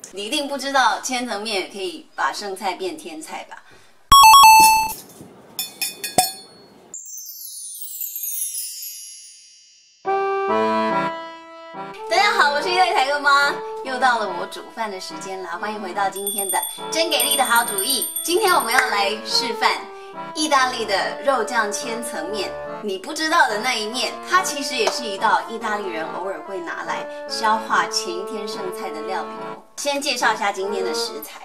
你一定不知道千层面也可以把剩菜变天菜吧？大家好，我是一代台哥妈，又到了我煮饭的时间啦！欢迎回到今天的真给力的好主意。今天我们要来示范意大利的肉酱千层面。你不知道的那一面，它其实也是一道意大利人偶尔会拿来消化前一天剩菜的料理哦。先介绍一下今天的食材。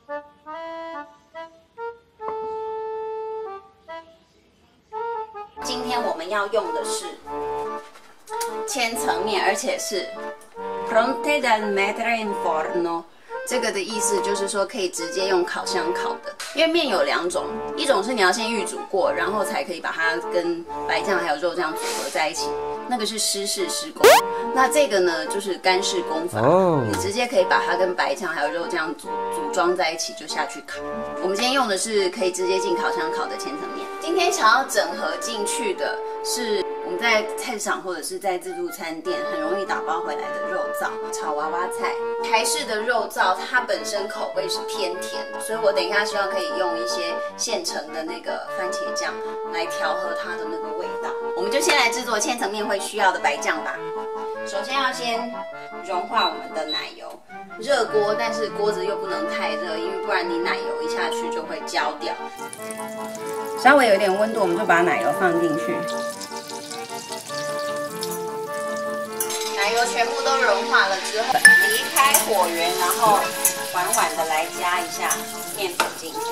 今天我们要用的是千层面，而且是 pronte da mettere in forno。这个的意思就是说可以直接用烤箱烤的，因为面有两种，一种是你要先预煮过，然后才可以把它跟白酱还有肉酱组合在一起，那个是湿式施工。那这个呢就是干式工法，你直接可以把它跟白酱还有肉酱组装在一起就下去烤。我们今天用的是可以直接进烤箱烤的千层面。今天想要整合进去的是我们在菜市场或者是在自助餐店很容易打包回来的肉燥、炒娃娃菜。台式的肉燥它本身口味是偏甜的，所以我等一下希望可以用一些现成的那个番茄酱来调和它的那个味道。我们就先来制作千层面会需要的白酱吧。首先要先融化我们的奶油，热锅，但是锅子又不能太热，因为不然你奶油一下去就会焦掉。稍微有一点温度，我们就把奶油放进去。奶油全部都融化了之后，离开火源，然后缓缓的来加一下面粉进去。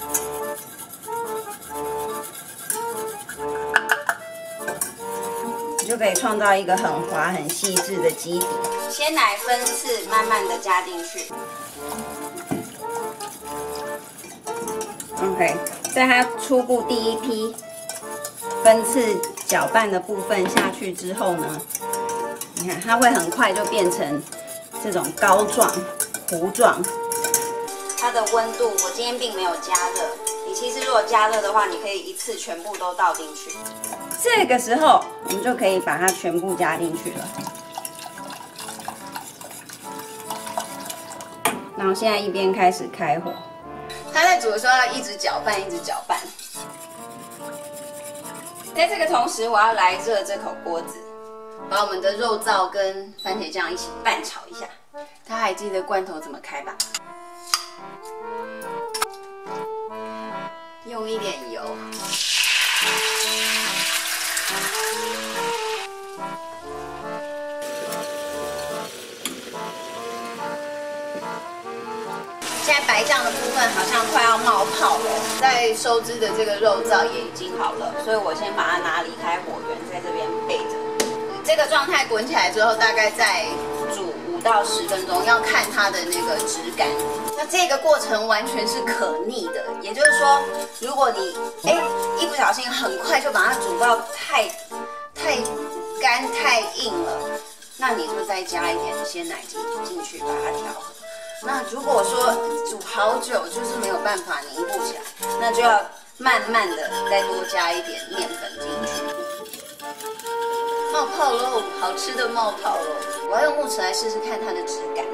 你就可以创造一个很滑、很细致的基底。鲜奶分次慢慢的加进去。OK， 在它初步第一批分次搅拌的部分下去之后呢，你看它会很快就变成这种膏状、糊状。它的温度我今天并没有加热，你其实如果加热的话，你可以一次全部都倒进去。这个时候我们就可以把它全部加进去了。然后现在一边开始开火，它在煮的时候要一直搅拌，一直搅拌。在这个同时，我要来热这口锅子，把我们的肉燥跟番茄酱一起拌炒一下。大家还记得罐头怎么开吧？用一点油。现在白酱的部分好像快要冒泡了，在收汁的这个肉燥也已经好了，所以我先把它拿离开火源，在这边备着。这个状态滚起来之后，大概再煮5到10分钟，要看它的那个质感。那这个过程完全是可逆的，也就是说，如果你一不小心很快就把它煮到太干太硬了，那你就再加一点鲜奶进去把它调和。那如果说煮好久就是没有办法凝固起来，那就要慢慢的再多加一点面粉进去。冒泡喽，好吃的冒泡喽！我要用木匙来试试看它的质感。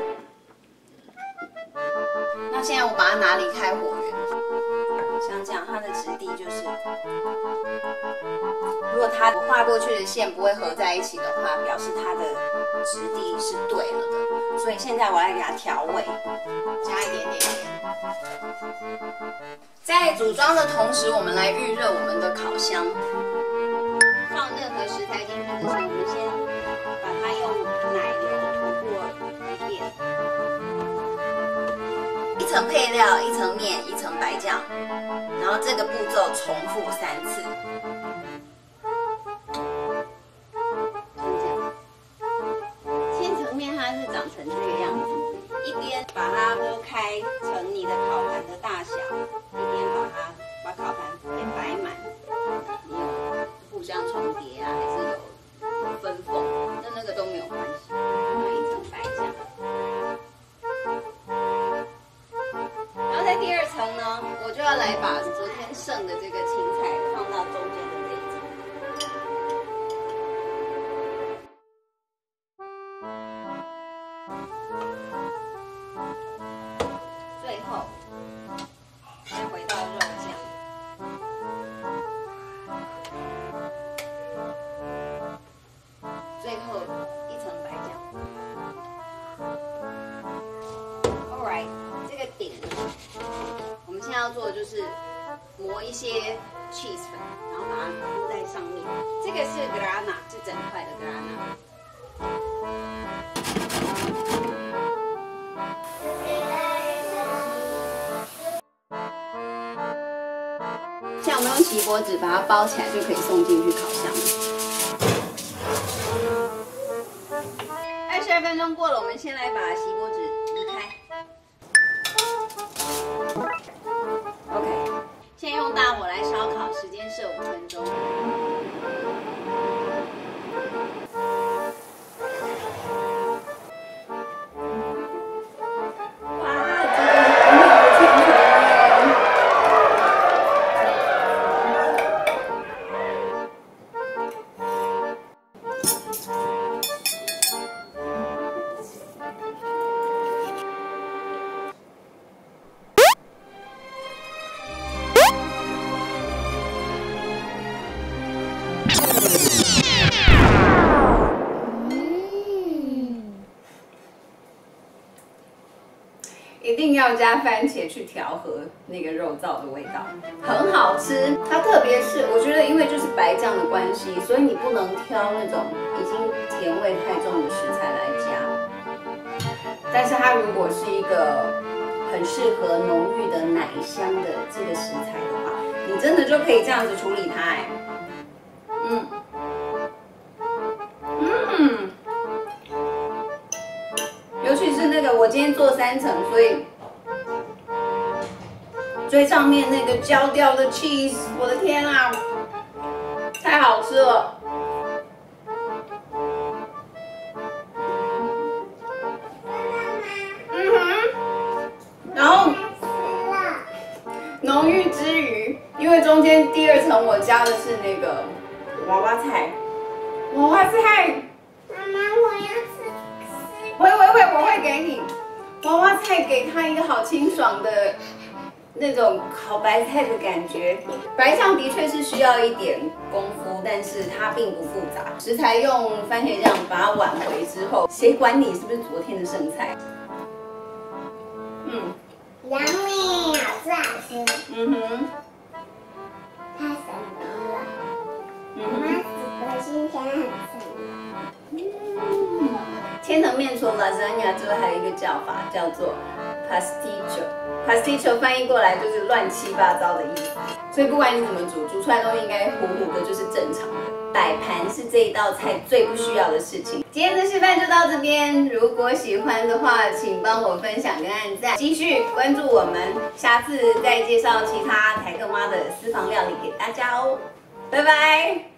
那现在我把它拿离开火源，像这样，它的质地就是，如果它画过去的线不会合在一起的话，表示它的质地是对了的。所以现在我来给它调味，加一点点盐。在组装的同时，我们来预热我们的烤箱。放任何食材进去之前，我们先把它用奶油涂过一遍，一层配料，一层面，一层白酱，然后这个步骤重复3次。千层面它是长成这个样子，一边把它拨开成你的烤盘的大小，一边把烤盘给摆满。你有互相重叠啊，还是有分缝，那个都没有关系。拿一层白酱，然后在第2层呢，我就要来把昨天剩的这个青菜放到中间的这一层。 最后再回到肉酱，最后一层白酱。Alright， 这个顶呢，我们现在要做的就是磨一些 cheese 粉，然后把它铺在上面。这个是 grana， 是整块的 grana。现在我们用锡箔纸把它包起来，就可以送进去烤箱了。22分钟过了，我们先来把锡箔纸移开。OK， 先用大火来烧烤，时间设5分钟。一定要加番茄去调和那个肉燥的味道，很好吃。它特别是我觉得，因为就是白酱的关系，所以你不能挑那种已经甜味太重的食材来加。但是它如果是一个很适合浓郁的奶香的这个食材的话，你真的就可以这样子处理它哎。尤其是那个，我今天做3层，所以最上面那个焦掉的 cheese， 我的天啊，太好吃了！然后浓郁之余，因为中间第2层我加的是那个娃娃菜，娃娃菜。 妈妈，我要吃。 我会给你娃娃菜，给它一个好清爽的那种烤白菜的感觉。白酱的确是需要一点功夫，但是它并不复杂。食材用番茄酱把它挽回之后，谁管你是不是昨天的剩菜 ？Yummy， 好吃好吃。太神了。妈妈煮的今天很神。 千层面除了 lasagna 之外，还有一个叫法叫做 pasticcio。pasticcio 翻译过来就是乱七八糟的意思。所以不管你怎么煮，煮出来的东西应该糊糊的，就是正常的。摆盘是这一道菜最不需要的事情。今天的示范就到这边，如果喜欢的话，请帮我分享跟按赞，继续关注我们，下次再介绍其他台客妈的私房料理给大家哦。拜拜。